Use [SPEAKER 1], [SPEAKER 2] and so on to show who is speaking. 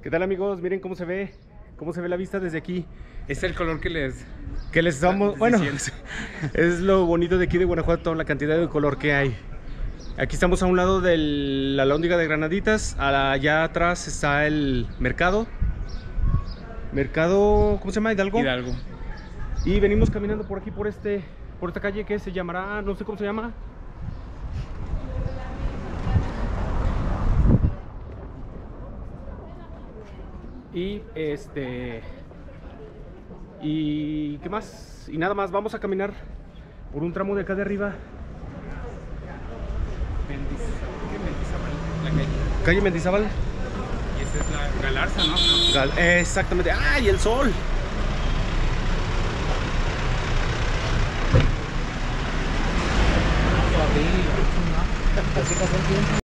[SPEAKER 1] ¿Qué tal, amigos? Miren cómo se ve la vista desde aquí.
[SPEAKER 2] Es el color que les
[SPEAKER 1] Damos, bueno,
[SPEAKER 2] diciendo.
[SPEAKER 1] es lo bonito de aquí de Guanajuato, la cantidad de color que hay. Aquí estamos a un lado de la Alhóndiga de Granaditas, allá atrás está el mercado. Mercado, ¿cómo se llama? Hidalgo.
[SPEAKER 2] Hidalgo.
[SPEAKER 1] Y venimos caminando por aquí, por esta calle que se llamará, no sé cómo se llama. Y ¿qué más? Y nada más, vamos a caminar por un tramo de acá de arriba.
[SPEAKER 2] La calle.
[SPEAKER 1] Calle Mendizábal.
[SPEAKER 2] Y esa es la Galarza, ¿no?
[SPEAKER 1] Exactamente. ¡Ay, el sol!
[SPEAKER 3] Así pasó el tiempo.